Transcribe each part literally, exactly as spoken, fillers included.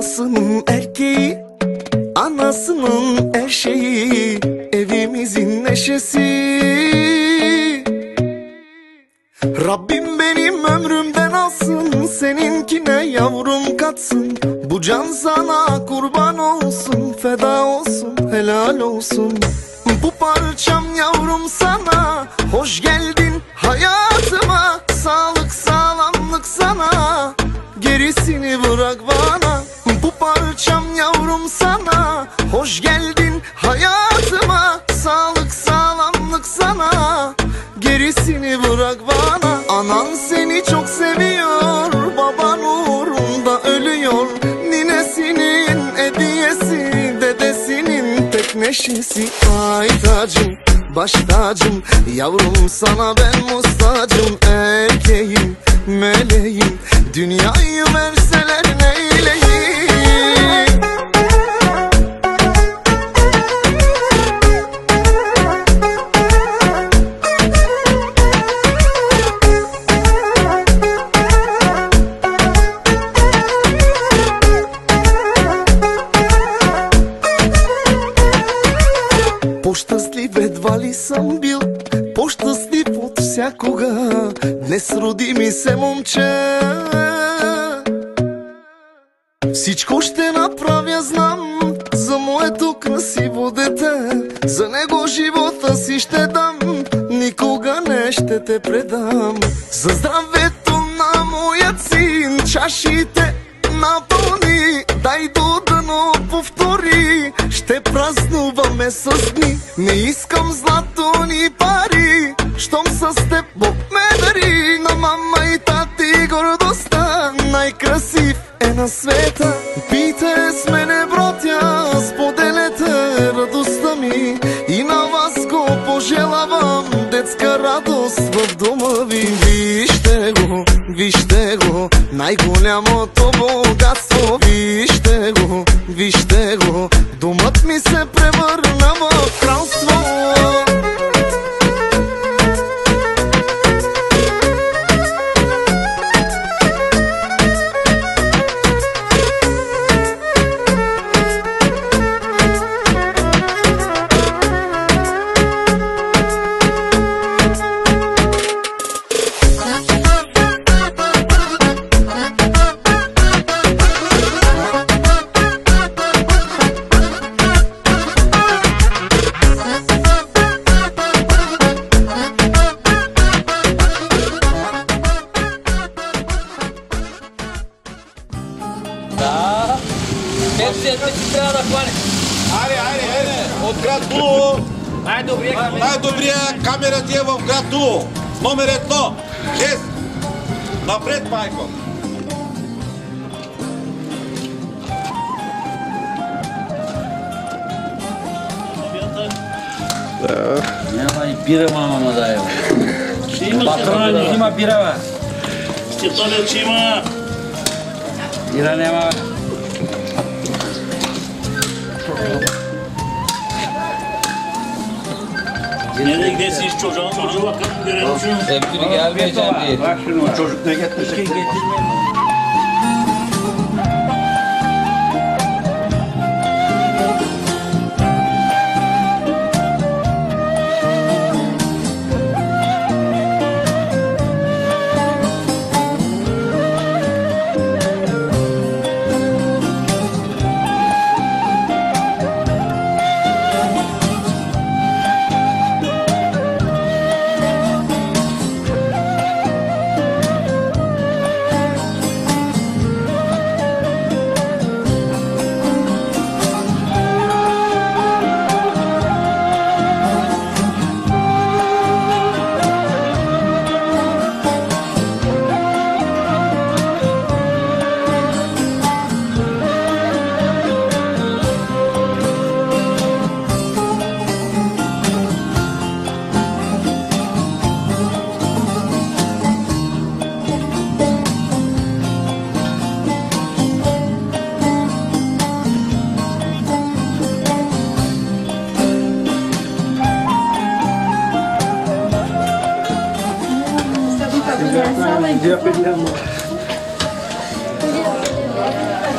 Babasının erkeği, anasının her şeyi, evimizin neşesi. Rabbim benim ömrümden alsın, seninkine yavrum katsın. Bu can sana kurban olsun, feda olsun, helal olsun. Bu parçam yavrum sana, hoş geldin hayatıma. Sağlık sağlamlık sana, gerisini bırak bana. Bu parçam yavrum sana, hoş geldin hayatıma. Sağlık sağlamlık sana, gerisini bırak bana. Anan seni çok seviyor, baban uğrunda ölüyor. Ninesinin hediyesi, dedesinin tek neşesi. Ay tacım, baş tacım, yavrum sana ben muhtacım. Erkeğim, meleğim, dünyayı verseler neyleyim? По-щастлив едва ли съм бил, по-щастлив от всякога. Днес роди ми се момче. Всичко ще направя, знам, за моето красиво дете. За него живота си ще дам, никога не ще те предам. За здравето на моят син чашите напълни, дай до дъно повтори. Ще празнуваме с дни, не искам злато ни пари. Щом с теб Бог ме дари, на мама и тати гордостта. Най-красив е на света, пийте с мене братя, споделете радостта ми. И на вас го пожелавам, детска радост в дома ви. Вижте го, вижте го, най-голямото богатство. Вижте го, вижте го, домът ми се превърна в кралство. Айде, айде, айде! От град Тулово! Най-добрия камера ти е в град Тулово! Номер едно! шест! Напред, майко! Няма и бира, мама, ма да е. Патрона не има бира, бе. Ще толя, че има. Бира няма, бе. Ne de gidesin çocuğun çocuğu bakın görelim şunu. Hepsini gelmeyeceğim diye. Bak şunu, çocuk ne getirecek?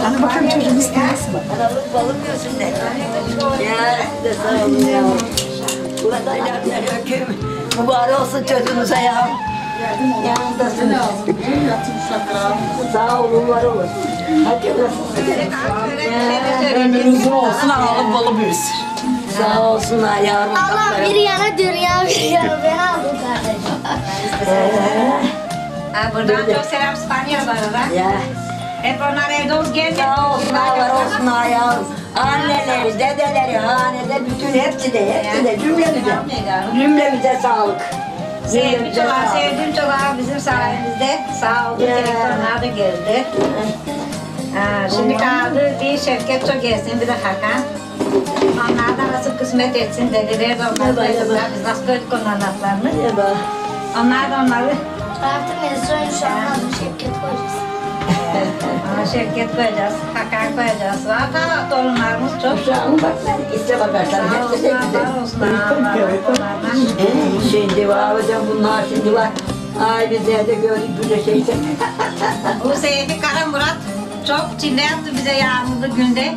Hadi bakalım çocuğun istemez mi? Aralık balık yiyorsun de. Ya de sağ olun ya. Burada ilerler öküm. Mübarek olsun çocuğunuza ya. Yanındasınız. Sağ olun, var olun. Hadi Ömür uzun olsun, ağlı balı büyüsün. sağ olsunlar yavrum. Allah bir yana dünya bir yana ben aldım kardeşim. Ha, buradan çok selam İspanyollara. Ya. Hep onlar evde ol geldi. Sağ olsunlar, var olsunlar yavrum. Anneleri, dedeleri, hanede bütün hepsi de, hepsi de cümlemize. Cümlemize sağlık. Sevdim çoğalar, sevdim çoğalar bizim sayemizde. Sağ olun, telefonlar da geldi. Ha, şimdi kaldı bir Şevket çok gelsin, bir de Hakan. Onlar da nasıl kısmet etsin dediler de onlar da biz nasıl gördük onların laflarını. Onlar da onları Artık Mesut'un şu an adı Şevket koyacağız. Aa, Şevket koyacağız, Hakan koyacağız. Var da torunlarımız çok. Şu an bak sen iste bakarsan hepsi de güzel. Var olsun, Allah Ee, Şimdi var hocam bunlar şimdi var. Ay bizler de gördük böyle şeyse. Bu Seyfi Kara Murat çok çile yaptı bize yağmurlu günde.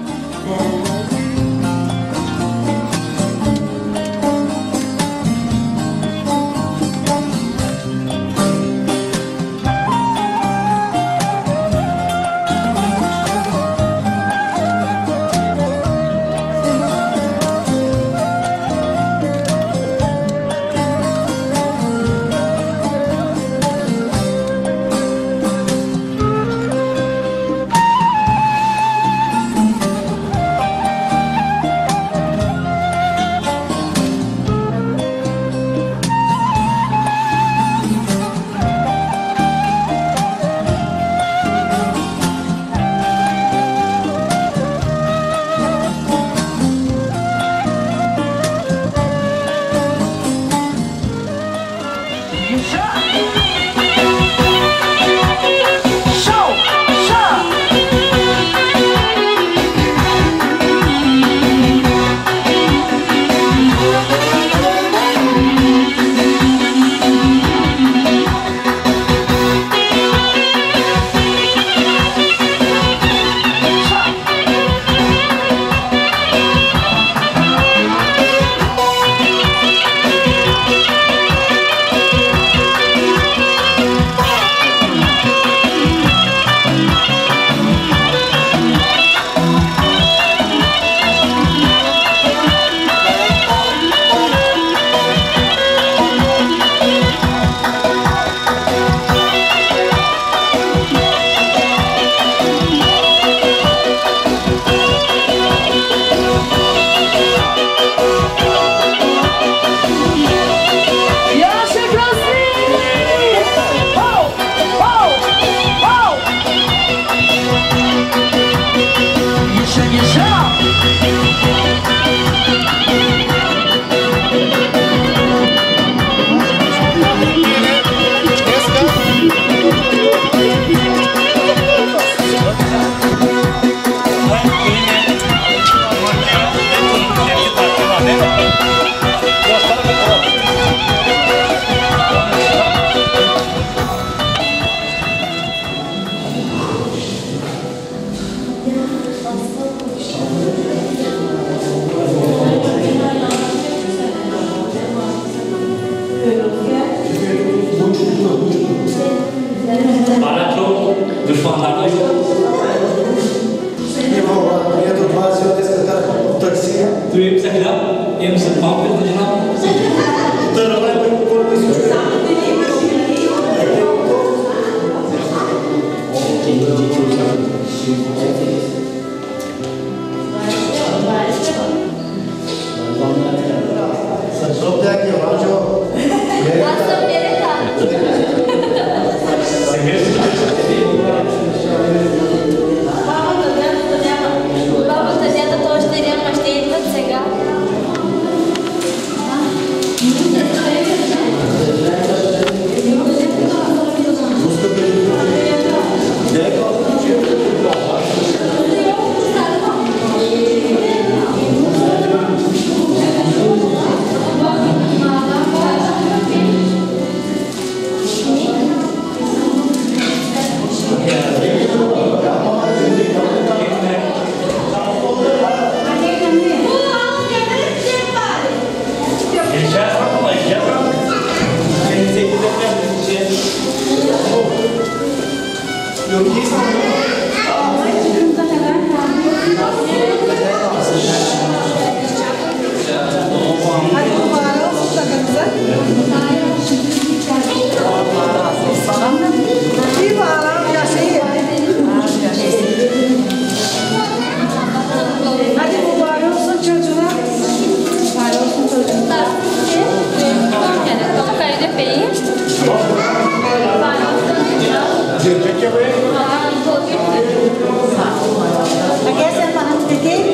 Gel sen bana dedi.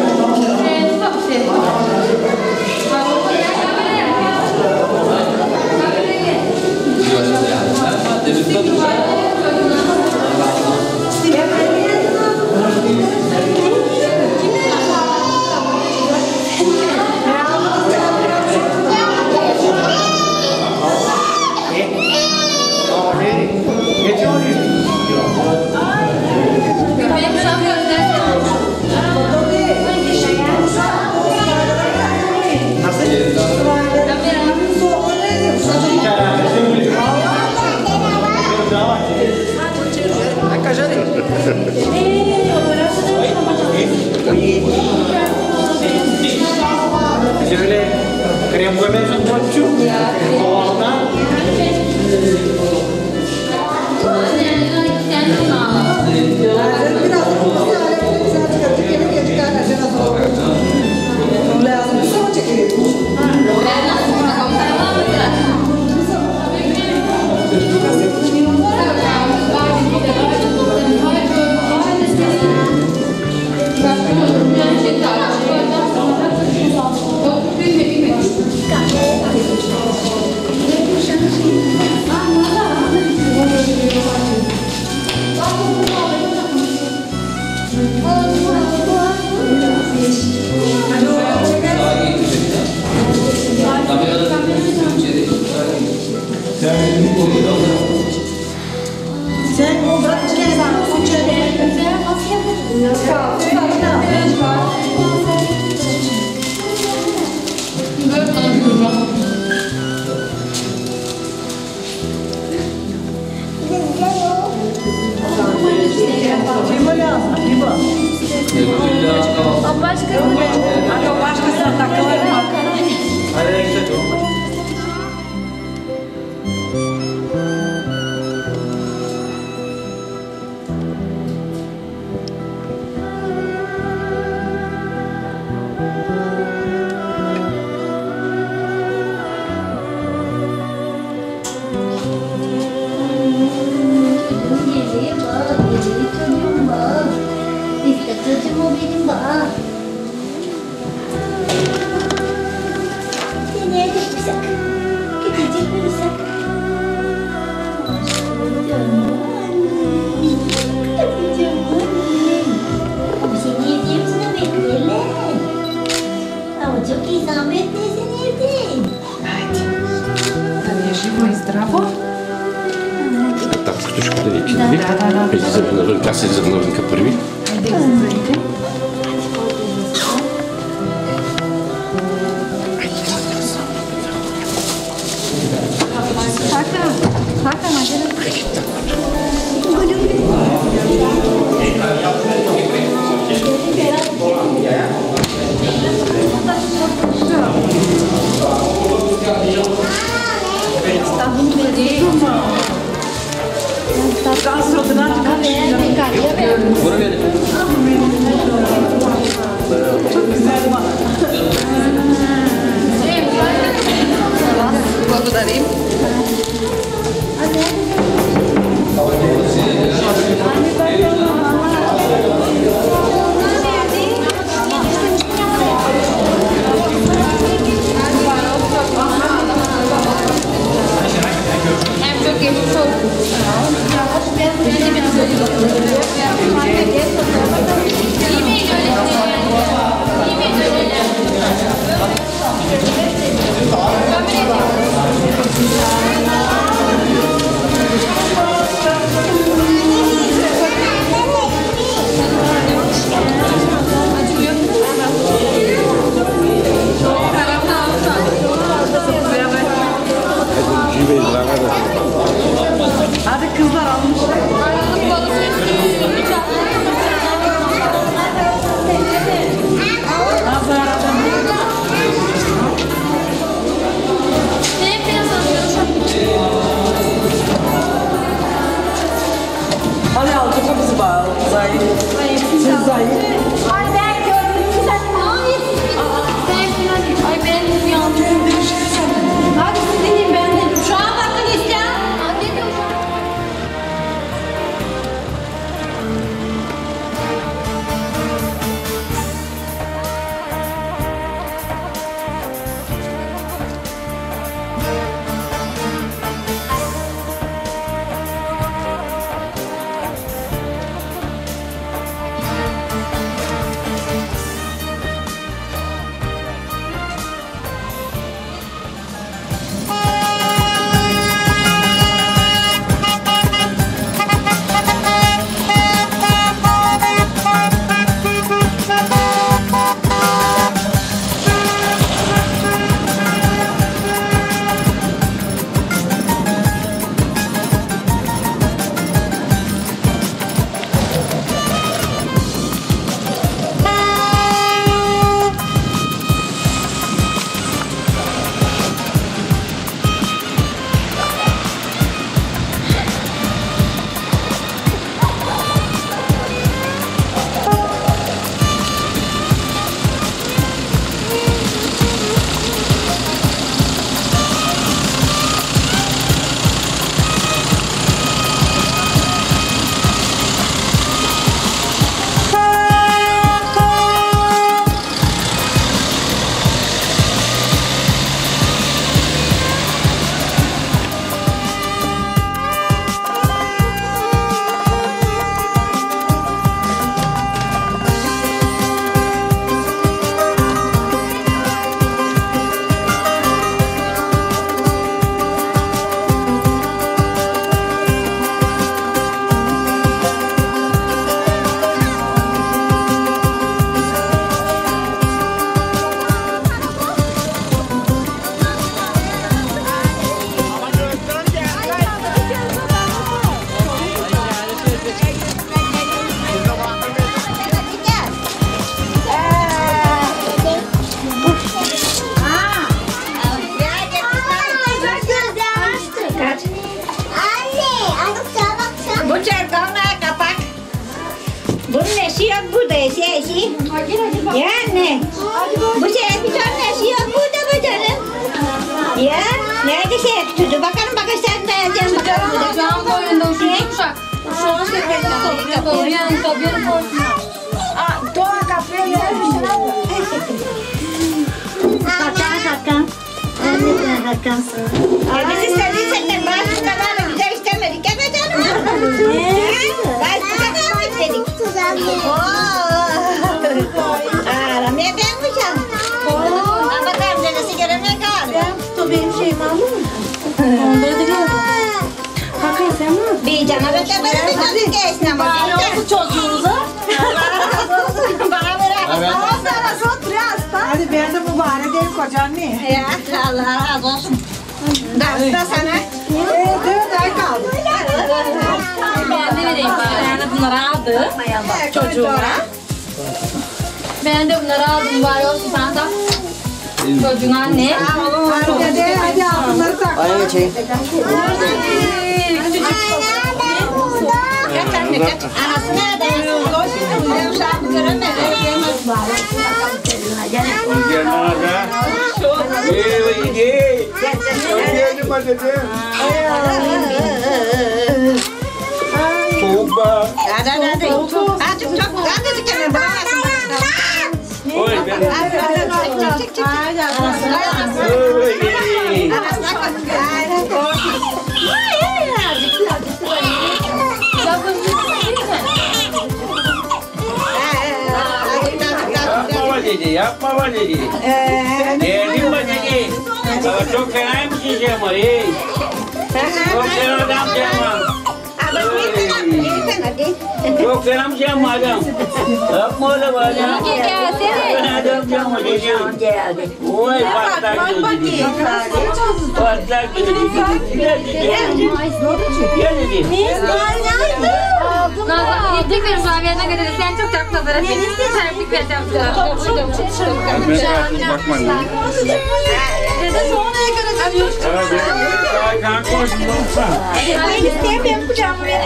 Şöyle krem koymayı çok Oğlan. Sen o bırak gel sana su içelim. Limon lazım, limon. O başka Hadi o başkasına takılır mı? Çocuğum o benim bak. Seni evde tutsak. Gidecek bulursak. Canım annem. Canım annem. Ama seni yediğim sana bekleyelim. Ama çok iyi zahmetle seni yediğim. Живо и здраво. Так, картошка да веки, нали? Преди за навън, тя седи за навънка първи. Хайде, излизайте. Хака, хака, мадера. Благодарим. Hadi kızlar almışlar. Ayrılık balık Bu çarkalmaya kapak. Bunun eşi yok burada, eşi eşi. Yani. Bu şey bir tane eşi yok burada bu canım. Ya, nerede şey tutu? Bakalım bakalım sen beğeneceğim bakalım. Şu an boyunda uşak. Şu an sepetini toplayacak. Oraya kapıyorum portuna. Aa, doğa kapıya gelmiş. Hakan, Hakan. Anneciğim Hakan. Biz istediysek de bazı kadar güzel istemedik. Evet canım. Bazı kadar istedik. Aramaya gelmiş canım. Ama bakalım dedesi görene kaldı. Benim şeyimi aldın mı? Onları da gördüm. Hakan sen mi? Bir canavar da böyle bir çocuk geçsin ama. Bana olsun çocuğunuza. Bana ver. Evet. Hadi ben de mübarek değil kocan ne? Ya Allah razı olsun. Darısı da sana. Eee dört ay kaldı. Ben de vereyim bari. Ben de bunları aldım. Çocuğuma. Ben de bunları aldım bari olsun sana da. Çocuğun anne. Hadi hadi al bunları tak. Aynen geçeyim. Kaç anne kaç. Anası nerede? Koş. Ben uşağımı göremedim. Soğuk be. Hadi hadi hadi. Hadi çok çok. Hadi dikene bırakasın. Oy ben. Hadi hadi. Çık çık çık. Anasına Anasına koy. Hadi koş. Yapma validi, yapma validi. Geldim validi. Sana çok fena bir şey diyeceğim var. Çok fena adam diyeceğim var. Çok fena bir şey diyeceğim adam. Yapma öyle var ya. Ben adam diyeceğim var diyeceğim. Oy patlak gibi. Patlak gibi. Gel dedi. Gel dedi. Nazlı, yedek verin sana bir yerine kadar. Sen çok çok nazara. Sen serplik vereceğim sana. Çok çok çok çok. Bakma ya. Dede sonraya kadar diyor. Evet, ben kan konuştum. Ben isteyeyim kucağıma ver.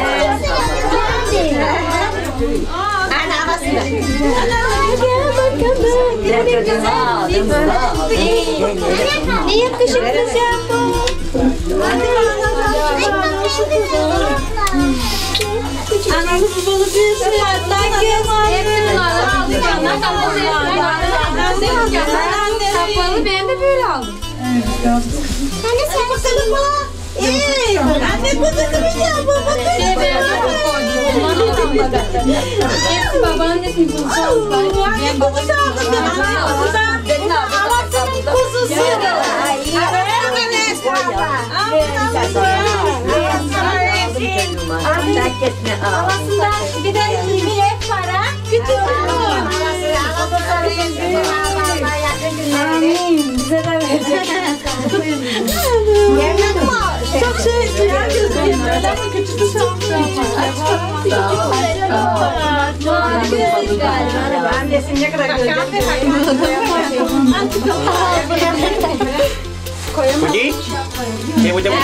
Ana havasında. Ne yakışıklısın bu? Anamı babalı büyüsün ya. Hepsi bunlardan aldık yanlar. Kapalı Kapalı ben de böyle aldım. Anne sen bakalım mı? Eee, anne bu da kıracağım baba. Şey ben de koydum. Ondan alamadım. Hepsi babaannesini bulacağım. Ben babasını aldım. Benim Anasının kuzusu. Anasından bir de millet para. Küçük Amin. Bize de verecek. Çok şey ya gözüküyor. Ama küçük bir annesi ne kadar görecek. Koyamaz. Ne bu da?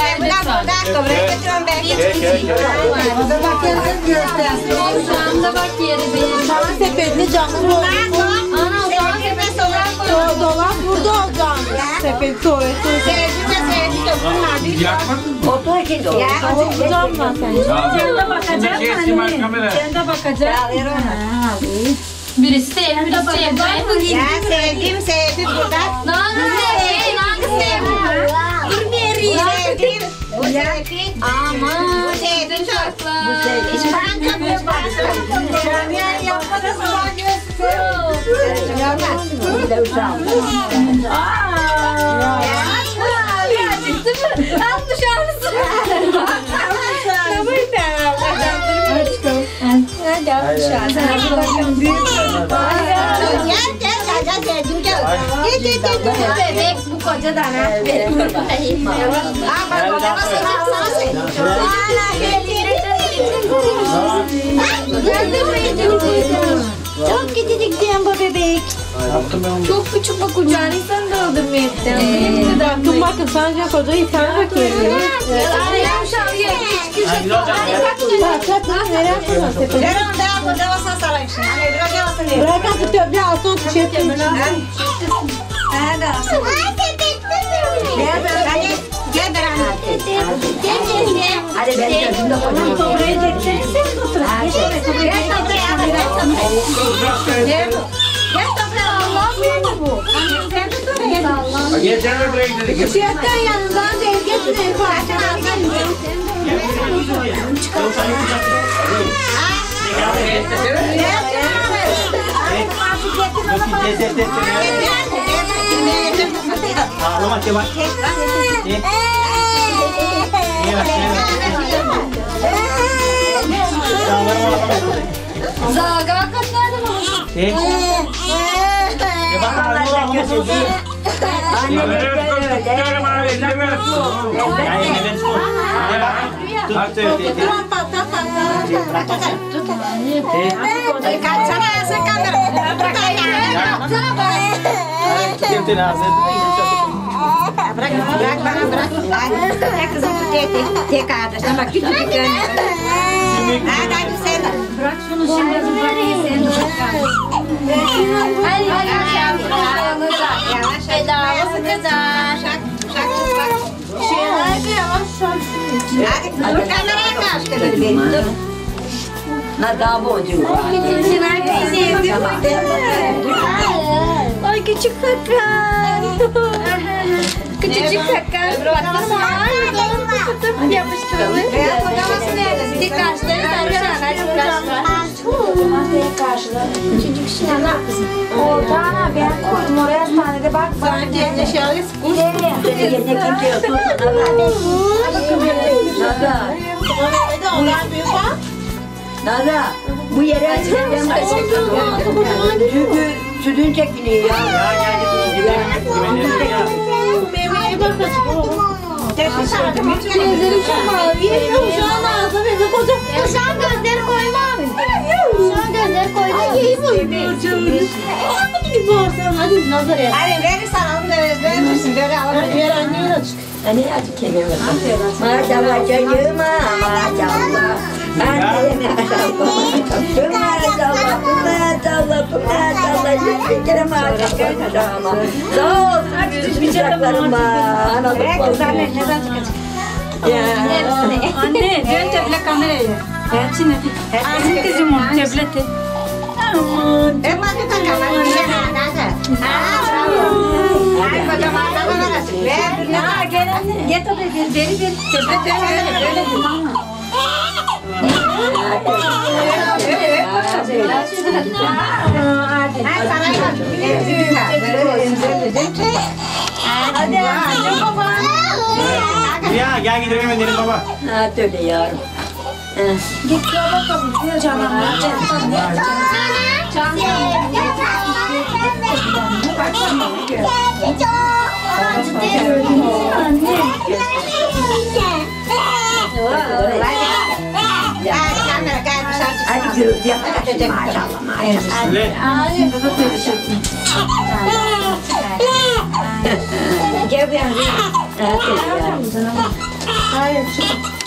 Şamda bak yeri benim. Sana sepetli canlı oldu. Ana o zaman sepet O dolap burada olacağım. Sepet tuvaleti. Yakmadın mı? Otur ki de. Olacağım ben seni. Sen de bakacaksın anne. Sen de bakacaksın. birisi de evde bakacak. Ya sevdim sevdim burada. Nangı sevdi, nangı sevdi. Dur beri sevdim. Bu sevdim. Aman. Bu sevdim çok. Bu sevdi. İşten kapıyor bana. Yani yapmadı sabah göster. Yapmaz. Bir de uçağım. Çıktı mı? Altmış ağrısı. Sabır da. Hadi altmış ağrısı. Hadi bakalım büyük. Gel gel gel gel sevdim gel. Gel gel gel. Bebek bu koca dana. Benim kurbanayım. Aa bak bana sevdim sana sevdim. Hala çok küçücük diyen bu bebek. Çok küçük bak kucağına insan da öldürmeyetten. Bakın bakın sadece kocayı sen bakıyorsun. Ayağım şalıyor. Hiç kişi Hadi ben gözümde kocaman. Buraya geçsene sen otur. Gel toprağa. Gel toprağa. Allah'ım bu. Sen de dur. Gel. Geçen buraya gidelim. Şiyetten yanından değil getirin. Ağlama Kemal. Zaga kat nerede mi? Bırak, bırak bana bırak. Ay, kızım tut eti. Tek ağırda. Bak küçük bir tane. Hadi hadi sen de. Bırak şunu şimdi bırakayım sen de. Hadi hadi yavaş yavaş. Bedava sıkacağım. Şak şak bak. Hadi yavaş yavaş. Hadi dur kameraya karşı kadar benim. Dur. Ne daha boğucu var. Ay küçük kakam. Küçücük kakam. Baktın mı? Ay yapıştıralım. Veya kocaması nerede? Dik karşıları sarışan. Dik karşıları. Küçücük şey. Ortağına ben koydum oraya hastanede bak. Sonra cebine şöyle sıkmış. Seni gece kimse yok. Nada. Nada. Bu yere açacağım kaçırdım. Çünkü sütün çekiliyor ya. Ya geldik güvenlik ya. Bebeğe bak gözlerim çok mavi. Şu an ağzı beni koca. Şu an gözleri koyma abi. Şu an gözleri koyma. Ay iyi boyuyor. Hadi bir bağırsan hadi nazar et. Hadi verir sana onu da verir misin? Böyle alır. Ver anneye aç. Hani açık kelime. Maşallah çocuğuma maşallah. Anneme maşallah. Maşallah, maşallah, maşallah. Yüz kere maşallah. Sağ ol, saç bıçaklarım var. Anladım. Kızlar ne zaman çıkacak? Anne dön tablet kamerayı. Hepsini. Hepsini kızım o tableti. Hep hadi takalım. Ha, bravo. Ay kocaman da arası. Ver. Ya gel anne. Gel tabii bir beri bir tablet ver böyle böyle. Ay sana bak. Böyle emzireceğim. Hadi. Hadi baba. Ya gel gidelim edelim baba. Ha öyle yavrum. Git ya bakalım. Diyor canım. Hadi gürültü yapacak maşallah maşallah. Gel buraya. Hayır çık.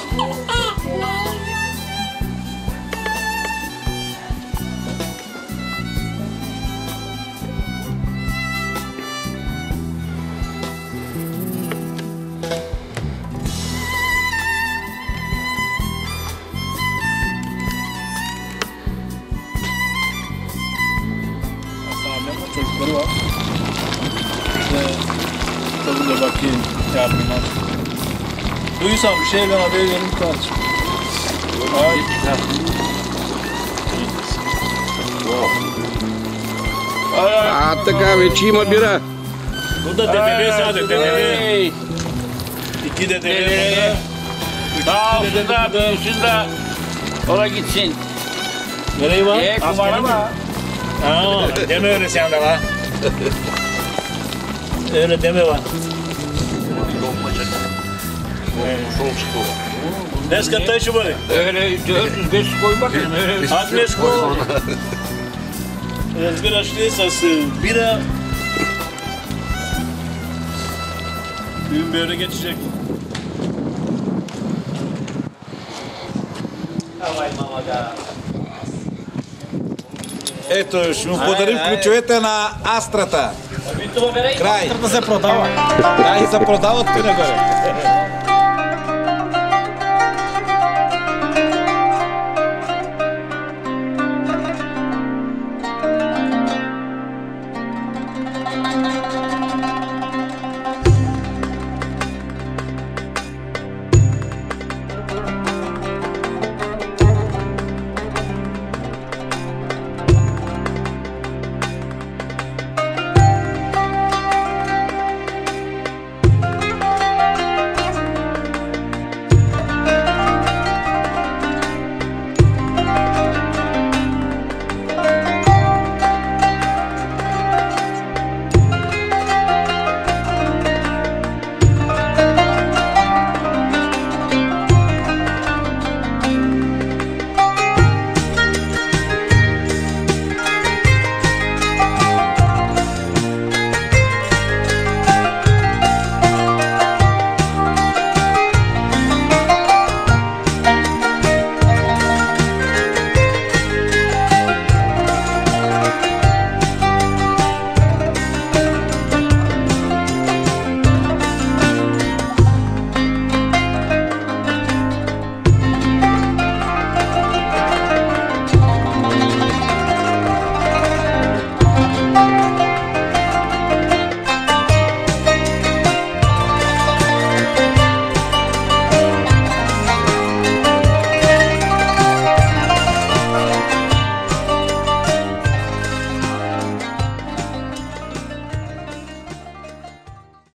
Çocukları var. İşte tadıyla bakayım yardımlar. Duysam bir şey ben haber vereyim kaç. Ay. Attık abi çiğma bira. Bu da dedeli sadece dedeli. İki dedeli burada. Daha olsun da büyüsün de oraya gitsin. Nereye var? Ee, kumara var. Aa, deme öyle sen de var. Öyle deme var. Ne sıkıntı işi böyle? Öyle dört yüz beş yüz koy bakayım. Öyle. Adres koy. Özgür açlı esası. Bira. Düğün böyle geçecek. Ето, ще му подарим ключовете на Астрата. Край. Астрата се продава. Да, и се продават тук нагоре.